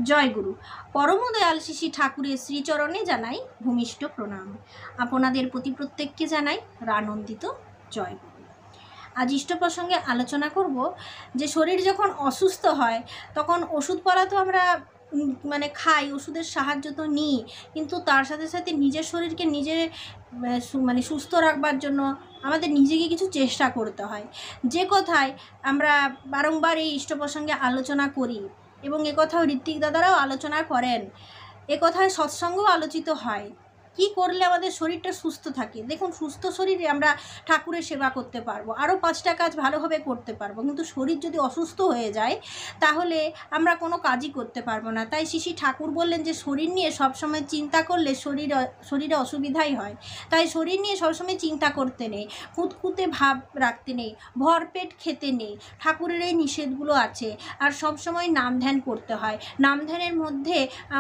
জয় গুরু। পরম দয়াল শ্রী ঠাকুরের শ্রীচরণে জানাই ভূমিষ্ঠ প্রণাম। আপনাদের প্রতি প্রত্যেককে জানাই আনন্দিত জয় গুরু। আজ ইষ্ট প্রসঙ্গে আলোচনা করব যে শরীর যখন অসুস্থ হয় তখন ওষুধপালা তো আমরা খাই, ওষুধের সাহায্য তো নিই, কিন্তু তার সাথে সাথে নিজের শরীরকে নিজে সুস্থ রাখবার জন্য আমাদের নিজেকে কিছু চেষ্টা করতে হয়। যে কথায় আমরা বারংবার এই ইষ্ট প্রসঙ্গে আলোচনা করি এবং একথাও ঋত্বিক দাদারাও আলোচনা করেন, একথায় সৎসঙ্গও আলোচিত হয়। কি করলে আমাদের শরীরটা সুস্থ থাকে? দেখুন, সুস্থ শরীরে আমরা ঠাকুরের সেবা করতে পারবো, আরও 5টা কাজ ভালোভাবে করতে পারবো, কিন্তু শরীর যদি অসুস্থ হয়ে যায় তাহলে আমরা কোনো কাজই করতে পারবো না। তাই শ্রী ঠাকুর বললেন যে শরীর নিয়ে সবসময় চিন্তা করলে শরীরে অসুবিধাই হয়। তাই শরীর নিয়ে সবসময় চিন্তা করতে নেই, খুঁতখুঁতে ভাব রাখতে নেই, ভরপেট খেতে নেই। ঠাকুরের এই নিষেধগুলো আছে। আর সবসময় নাম ধ্যান করতে হয়। নাম ধ্যানের মধ্যে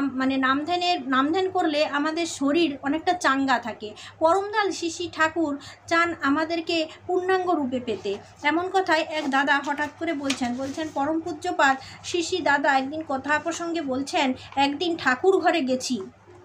নাম ধ্যান করলে আমাদের শরীর অনেকটা চাঙ্গা থাকে। পরমদয়াল শ্রী ঠাকুর চান আমাদেরকে পূর্ণাঙ্গ রূপে পেতে। এমন কথায় এক দাদা হঠাৎ করে বলছেন পরম পূজ্যপাদ শ্রী দাদা একদিন কথা প্রসঙ্গে বলছেন, একদিন ঠাকুর ঘরে গেছি।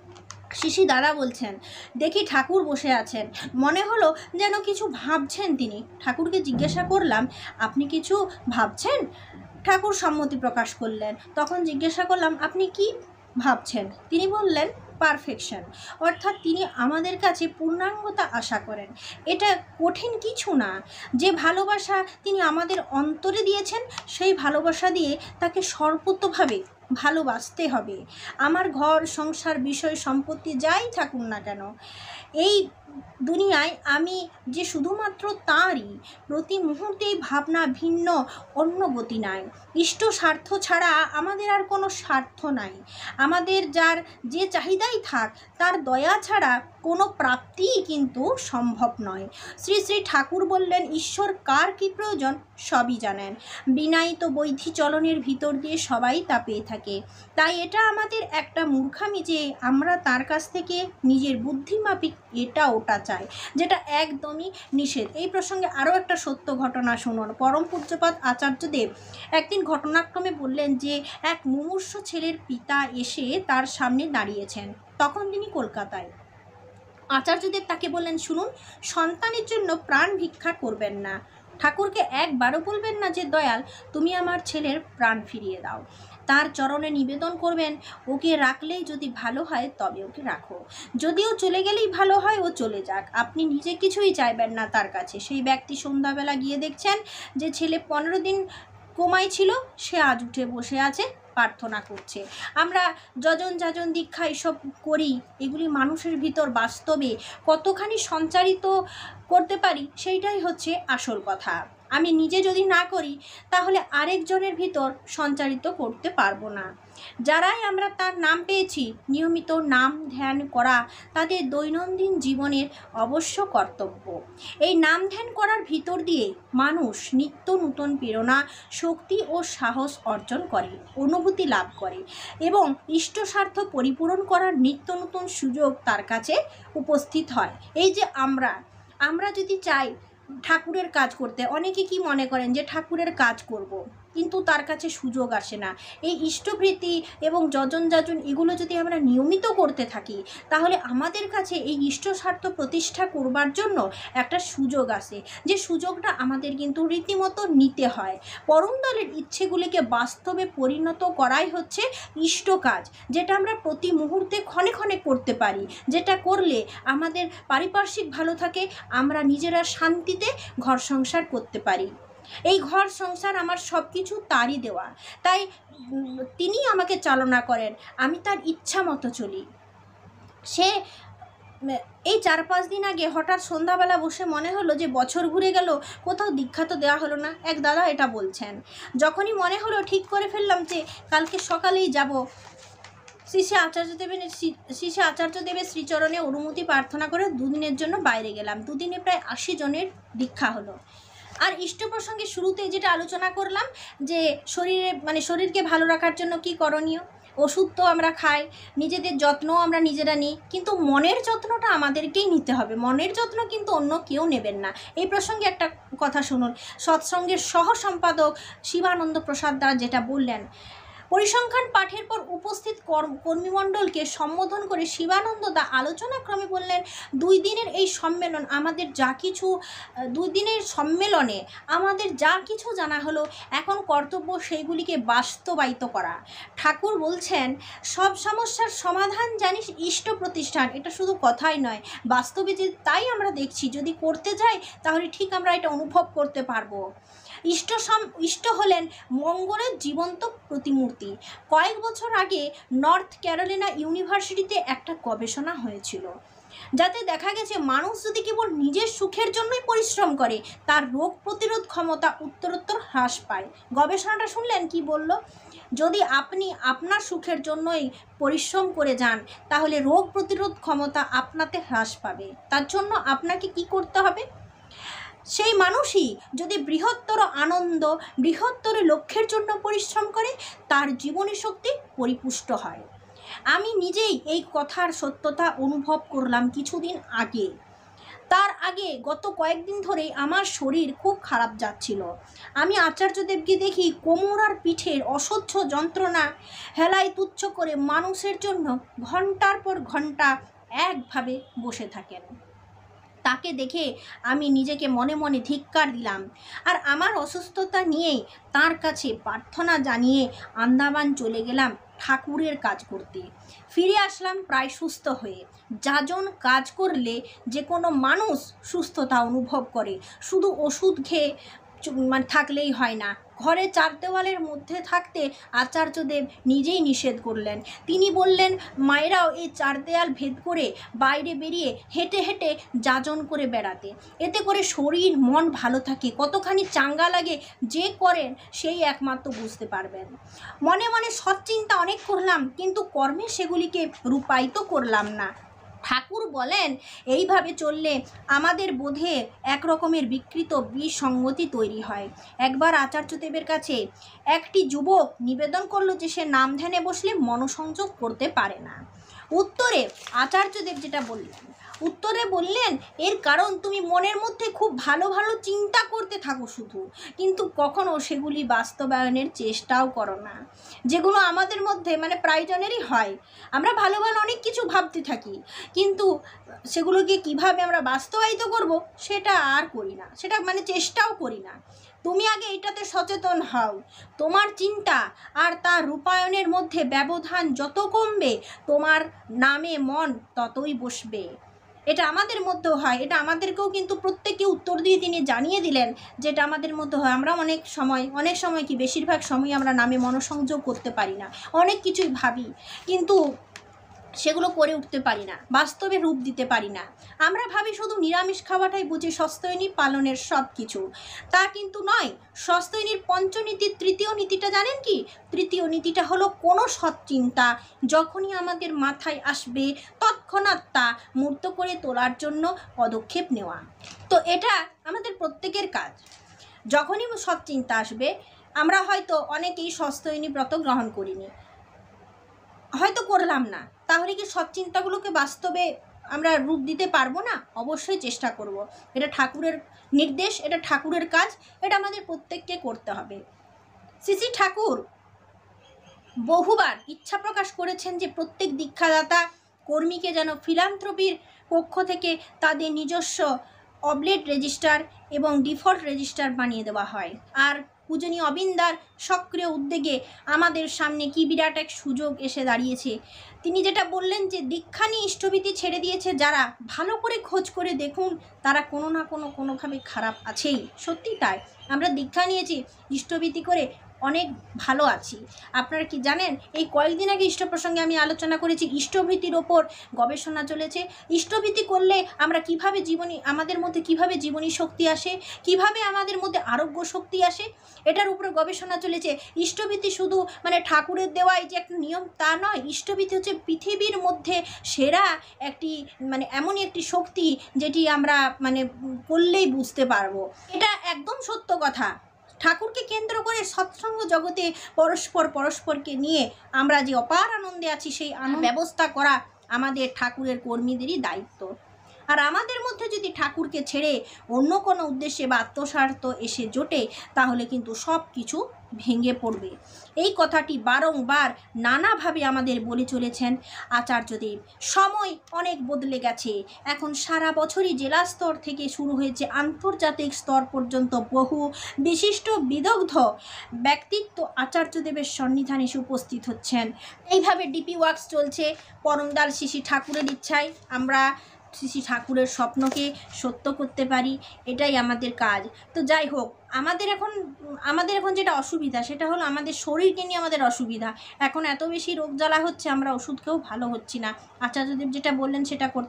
শ্রী দাদা বলছেন, দেখি ঠাকুর বসে আছেন, মনে হলো যেন কিছু ভাবছেন তিনি। ঠাকুরকে জিজ্ঞাসা করলাম, আপনি কিছু ভাবছেন? ঠাকুর সম্মতি প্রকাশ করলেন। তখন জিজ্ঞাসা করলাম, আপনি কি ভাবছেন? তিনি বললেন, পারফেকশন, অর্থাৎ তিনি আমাদের কাছে পূর্ণাঙ্গতা আশা করেন। এটা কঠিন কিছু না। যে ভালোবাসা তিনি আমাদের অন্তরে দিয়েছেন সেই ভালোবাসা দিয়ে তাকে সর্বতোভাবে ভালোবাসতে হবে। আমার ঘর সংসার বিষয় সম্পত্তি যাই থাকুন না কেন, এই দুনিয়ায় আমি যে শুধুমাত্র তাঁরই, প্রতি মুহূর্তেই ভাবনা ভিন্ন, অন্য গতি নাই। ইষ্ট স্বার্থ ছাড়া আমাদের আর কোনো স্বার্থ নাই। আমাদের যার যে চাহিদাই থাক, তার দয়া ছাড়া কোনো প্রাপ্তিই কিন্তু সম্ভব নয়। শ্রী শ্রী ঠাকুর বললেন, ঈশ্বর কার কী প্রয়োজন সবই জানেন। বিনায়িত বৈধি চলনের ভিতর দিয়ে সবাই তা পেয়ে থাকে। তাই এটা আমাদের একটা মূর্খামি যে আমরা তার কাছ থেকে নিজের বুদ্ধিমাপিক এটা ওটা চাই, যেটা একদমই নিষেধ। এই প্রসঙ্গে আরও একটা সত্য ঘটনা শুনুন। পরম পূজ্যপাদ আচার্যদেব একদিন ঘটনাক্রমে বললেন যে এক মুমূর্ষু ছেলের পিতা এসে তার সামনে দাঁড়িয়েছেন। তখন তিনি কলকাতায়। আচার্যদেব তাকে বললেন, শুনুন, সন্তানের জন্য প্রাণ ভিক্ষা করবেন না। ঠাকুরকে একবারও বলবেন না যে দয়াল তুমি আমার ছেলের প্রাণ ফিরিয়ে দাও। তার চরণে নিবেদন করবেন, ওকে রাখলেই যদি ভালো হয় তবে ওকে রাখো, যদিও চলে গেলেই ভালো হয় ও চলে যাক। আপনি নিজে কিছুই চাইবেন না তার কাছে। সেই ব্যক্তি সন্ধ্যাবেলা গিয়ে দেখছেন যে ছেলে 15 দিন কোমায় ছিল, সে আজ উঠে বসে আছে, প্রার্থনা করছে। আমরা যজন দীক্ষা এসব করি, এগুলি মানুষের ভিতর বাস্তবে কতখানি সঞ্চারিত করতে পারি সেইটাই হচ্ছে আসল কথা। আমি নিজে যদি না করি তাহলে আরেকজনের ভিতর সঞ্চারিত করতে পারবো না। যারাই আমরা তার নাম পেয়েছি, নিয়মিত নাম ধ্যান করা তাদের দৈনন্দিন জীবনের অবশ্য কর্তব্য। এই নাম ধ্যান করার ভিতর দিয়ে মানুষ নিত্য নূতন প্রেরণা, শক্তি ও সাহস অর্জন করে, অনুভূতি লাভ করে এবং ইষ্টস্বার্থ পরিপূরণ করার নিত্য নতুন সুযোগ তার কাছে উপস্থিত হয়। এই যে আমরা যদি চাই ঠাকুরের কাজ করতে, অনেকে কি মনে করেন যে ঠাকুরের কাজ করব, কিন্তু তার কাছে সুযোগ আসে না। এই ইষ্টভৃতি এবং যজন এগুলো যদি আমরা নিয়মিত করতে থাকি তাহলে আমাদের কাছে এই ইষ্টস্বার্থ প্রতিষ্ঠা করবার জন্য একটা সুযোগ আসে, যে সুযোগটা আমাদের কিন্তু রীতিমতো নিতে হয়। পরমদয়ালের ইচ্ছেগুলিকে বাস্তবে পরিণত করাই হচ্ছে ইষ্ট কাজ, যেটা আমরা প্রতি মুহূর্তে ক্ষণে ক্ষণে করতে পারি, যেটা করলে আমাদের পারিপার্শ্বিক ভালো থাকে, আমরা নিজেরা শান্তিতে ঘর সংসার করতে পারি। এই ঘর সংসার আমার সব কিছু তারই দেওয়া, তাই তিনি আমাকে চালনা করেন, আমি তার ইচ্ছা মতো চলি। সে এই 4-5 দিন আগে হঠাৎ সন্ধ্যাবেলা বসে মনে হলো যে বছর ঘুরে গেল, কোথাও দীক্ষা তো দেওয়া হলো না। এক দাদা এটা বলছেন, যখনই মনে হলো ঠিক করে ফেললাম যে কালকে সকালেই যাব, শ্রী আচার্যদেবের শ্রীচরণে অনুমতি প্রার্থনা করে 2 দিনের জন্য বাইরে গেলাম। 2 দিনে প্রায় 80 জনের দীক্ষা হলো। আর ইষ্ট প্রসঙ্গে শুরুতে যেটা আলোচনা করলাম যে শরীরকে ভালো রাখার জন্য কি করণীয়। ওষুধ তো আমরা খাই, নিজেদের যত্নও আমরা নিজেরা নিই, কিন্তু মনের যত্নটা আমাদেরকেই নিতে হবে। মনের যত্ন কিন্তু অন্য কেউ নেবেন না। এই প্রসঙ্গে একটা কথা শুনুন। সৎসঙ্গের সহ সম্পাদক শিবানন্দ প্রসাদ দাস যেটা বললেন, পরিসংখ্যান পাঠের পর উপস্থিত কর্মীমণ্ডলকে সম্বোধন করে শিবানন্দ দা আলোচনাক্রমে বললেন, 2 দিনের এই সম্মেলন আমাদের যা কিছু 2 দিনের সম্মেলনে আমাদের যা কিছু জানা হলো, এখন কর্তব্য সেইগুলিকে বাস্তবায়িত করা। ঠাকুর বলছেন, সব সমস্যার সমাধান জানিস ইষ্ট প্রতিষ্ঠান। এটা শুধু কথাই নয়, বাস্তবে যে তাই আমরা দেখছি। যদি করতে যাই তাহলে ঠিক আমরা এটা অনুভব করতে পারবো। ইষ্ট হলেন মঙ্গলের জীবন্ত প্রতিমূর্তি। কয়েক বছর আগে নর্থ ক্যারোলিনা ইউনিভার্সিটিতে একটা গবেষণা হয়েছিল, যাতে দেখা গেছে মানুষ যদি কেবল নিজের সুখের জন্যই পরিশ্রম করে, তার রোগ প্রতিরোধ ক্ষমতা উত্তরোত্তর হ্রাস পায়। গবেষণাটা শুনলেন কি বলল? যদি আপনি আপনার সুখের জন্যই পরিশ্রম করে যান, তাহলে রোগ প্রতিরোধ ক্ষমতা আপনাতে হ্রাস পাবে। তার জন্য আপনাকে কি করতে হবে? সেই মানুষই যদি বৃহত্তর আনন্দ, বৃহত্তর লক্ষ্যের জন্য পরিশ্রম করে, তার জীবনী শক্তি পরিপুষ্ট হয়। আমি নিজেই এই কথার সত্যতা অনুভব করলাম কিছুদিন আগে। তার আগে গত কয়েকদিন ধরেই আমার শরীর খুব খারাপ যাচ্ছিল। আমি আচার্যদেবকে দেখি কোমর আর পিঠের অসহ্য যন্ত্রণা হেলায় তুচ্ছ করে মানুষের জন্য ঘন্টার পর ঘন্টা একভাবে বসে থাকেন। তাকে দেখে আমি নিজেকে মনে মনে ধিক্কার দিলাম, আর আমার অসুস্থতা নিয়েই তার কাছে প্রার্থনা জানিয়ে আন্দামান চলে গেলাম ঠাকুরের কাজ করতে। ফিরে আসলাম প্রায় সুস্থ হয়ে। যাজন কাজ করলে যে কোনো মানুষ সুস্থতা অনুভব করে, শুধু ওষুধ খেয়ে থাকলেই হয় না। ঘরে 4 দেওয়ালের মধ্যে থাকতে আচার্যদেব নিজেই নিষেধ করলেন। তিনি বললেন, মায়েরাও এই 4 দেয়াল ভেদ করে বাইরে বেরিয়ে হেঁটে হেঁটে যাজন করে বেড়াতে। এতে করে শরীর মন ভালো থাকে। কতখানি চাঙ্গা লাগে যে করেন সেই একমাত্র বুঝতে পারবেন। মনে মনে সৎচিন্তা অনেক করলাম, কিন্তু কর্মে সেগুলিকে রূপায়িত করলাম না। ঠাকুর বলেন, এইভাবে চললে আমাদের বোধে এক রকমের বিকৃত বিসঙ্গতি তৈরি হয়। একবার আচার্যদেবের কাছে একটি যুবক নিবেদন করলো যে সে নাম ধ্যানে বসলে মনোসংযোগ করতে পারে না। উত্তরে আচার্যদেব যেটা বললেন, এর কারণ তুমি মনের মধ্যে খুব ভালো ভালো চিন্তা করতে থাকো শুধু, কিন্তু কখনো সেগুলি বাস্তবায়নের চেষ্টাও করো না, যেগুলো আমাদের মধ্যে প্রায়জনেরই হয়। আমরা ভালো ভালো অনেক কিছু ভাবতে থাকি, কিন্তু সেগুলোকে কিভাবে আমরা বাস্তবায়িত করব সেটা আর করি না, সেটা চেষ্টাও করি না। তুমি আগে এটাতে সচেতন হও। তোমার চিন্তা আর তার রূপায়ণের মধ্যে ব্যবধান যত কমবে, তোমার নামে মন ততই বসবে। এটা আমাদের মধ্যেও হয়, এটা আমাদেরকেও কিন্তু প্রত্যেককে উত্তর দিয়ে তিনি জানিয়ে দিলেন যেটা আমাদের মধ্যে হয়। আমরা অনেক সময় কি বেশিরভাগ সময় আমরা নামে মনোসংযোগ করতে পারি না, অনেক কিছুই ভাবি, কিন্তু সেগুলো করে উঠতে পারি না, বাস্তবে রূপ দিতে পারি না। আমরা ভাবি শুধু নিরামিষ খাওয়াটাই বুঝি সস্তৈনী পালনের সব কিছু। তা কিন্তু নয়। সস্তৈনীর পঞ্চনীতির 3য় নীতিটা জানেন কি? 3য় নীতিটা হলো কোনো সৎচিন্তা যখনই আমাদের মাথায় আসবে তৎক্ষণাৎ তা মূর্ত করে তোলার জন্য পদক্ষেপ নেওয়া। তো এটা আমাদের প্রত্যেকের কাজ। যখনই সৎচিন্তা আসবে, আমরা হয়তো অনেকেই সস্তৈনী ব্রত গ্রহণ করিনি, হয়তো করলাম না, তাহলে কি সৎচিন্তাগুলোকে বাস্তবে আমরা রূপ দিতে পারবো না? অবশ্যই চেষ্টা করব। এটা ঠাকুরের নির্দেশ, এটা ঠাকুরের কাজ, এটা আমাদের প্রত্যেককে করতে হবে। শ্রী ঠাকুর বহুবার ইচ্ছা প্রকাশ করেছেন যে প্রত্যেক দীক্ষাদাতা কর্মীকে যেন ফিলান্থ্রপির পক্ষ থেকে তাদের নিজস্ব অবলেট রেজিস্টার এবং ডিফল্ট রেজিস্টার বানিয়ে দেওয়া হয়। আর পূজনীয় অবিন্দার সক্রিয় উদ্যোগে আমাদের সামনে কি বিরাট এক সুযোগ এসে দাঁড়িয়েছে। তিনি যেটা বললেন যে দীক্ষা নিয়ে ইষ্টভীতি ছেড়ে দিয়েছে যারা, ভালো করে খোঁজ করে দেখুন তারা কোনো না কোনোভাবে খারাপ আছেই। সত্যি তাই, আমরা দীক্ষা নিয়েছি, ইষ্টভীতি করে অনেক ভালো আছি। আপনারা কি জানেন, এই কয়েকদিন আগে ইষ্ট প্রসঙ্গে আমি আলোচনা করেছি, ইষ্টভীতির ওপর গবেষণা চলেছে। ইষ্টভীতি করলে আমরা কিভাবে আমাদের মধ্যে কিভাবে জীবনী শক্তি আসে, কিভাবে আমাদের মধ্যে আরোগ্য শক্তি আসে, এটার উপরে গবেষণা চলেছে। ইষ্টভীতি শুধু ঠাকুরের দেওয়াই যে একটা নিয়ম তা নয়। ইষ্টভীতি হচ্ছে পৃথিবীর মধ্যে সেরা একটি এমনই একটি শক্তি যেটি আমরা করলেই বুঝতে পারবো। এটা একদম সত্য কথা। ঠাকুরকে কেন্দ্র করে সৎসঙ্গ জগতে পরস্পরকে নিয়ে আমরা যে অপার আনন্দে আছি, সেই আনন্দ ব্যবস্থা করা আমাদের ঠাকুরের কর্মীদেরই দায়িত্ব। আর আমাদের মধ্যে যদি ঠাকুরকে ছেড়ে অন্য কোনো উদ্দেশ্যে বা আত্মস্বার্থ এসে জোটে, তাহলে কিন্তু সব কিছু ভেঙে পড়বে। এই কথাটি বারংবার নানাভাবে আমাদের বলে চলেছেন আচার্যদেব। সময় অনেক বদলে গেছে, এখন সারা বছরই জেলা স্তর থেকে শুরু হয়েছে আন্তর্জাতিক স্তর পর্যন্ত বহু বিশিষ্ট বিদগ্ধ ব্যক্তিত্ব আচার্যদেবের সন্নিধানে এসে উপস্থিত হচ্ছেন। এইভাবে ডিপি ওয়ার্কস চলছে। পরমদয়াল শ্রী শ্রী ঠাকুরের ইচ্ছায় আমরা শ্রী শ্রী ঠাকুরের স্বপ্নকে সত্য করতে পারি, এটাই আমাদের কাজ। তো যাই হোক, আমাদের এখন যেটা অসুবিধা সেটা হলো আমাদের শরীরকে নিয়ে আমাদের অসুবিধা। এখন এত বেশি রোগ জ্বালা হচ্ছে, আমরা ওষুধ খেয়েও ভালো হচ্ছি না। আচার্যদেব যেটা বললেন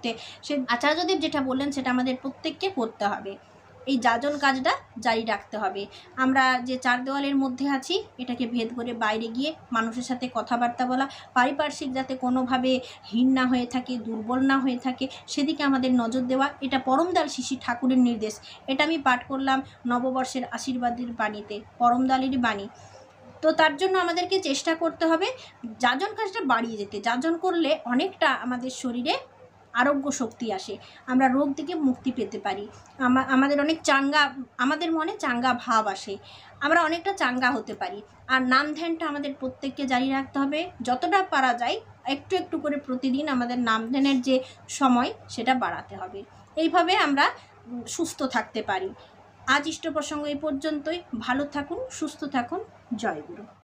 সেটা আমাদের প্রত্যেককে করতে হবে। এই যাজন কাজটা জারি রাখতে হবে। আমরা যে চার দেওয়ালের মধ্যে আছি এটাকে ভেদ করে বাইরে গিয়ে মানুষের সাথে কথাবার্তা বলা, পারিপার্শ্বিক যাতে কোনোভাবে হীন না হয়ে থাকে, দুর্বল না হয়ে থাকে, সেদিকে আমাদের নজর দেওয়া, এটা পরমদয়াল শ্রী শ্রী ঠাকুরের নির্দেশ। এটা আমি পাঠ করলাম নববর্ষের আশীর্বাদের বাণীতে, পরমদয়ালেরই বাণী। তো তার জন্য আমাদেরকে চেষ্টা করতে হবে যাজন কাজটা বাড়িয়ে যেতে। যাজন করলে অনেকটা আমাদের শরীরে আরোগ্য শক্তি আসে, আমরা রোগ থেকে মুক্তি পেতে পারি, আমাদের অনেক চাঙ্গা, আমাদের মনে চাঙ্গা ভাব আসে, আমরা অনেকটা চাঙ্গা হতে পারি। আর নাম ধ্যানটা আমাদের প্রত্যেককে জারি রাখতে হবে, যতটা পারা যায় একটু একটু করে প্রতিদিন আমাদের নাম ধ্যানের যে সময় সেটা বাড়াতে হবে। এইভাবে আমরা সুস্থ থাকতে পারি। আজ ইষ্ট প্রসঙ্গ এই পর্যন্তই। ভালো থাকুন, সুস্থ থাকুন। জয় গুরু।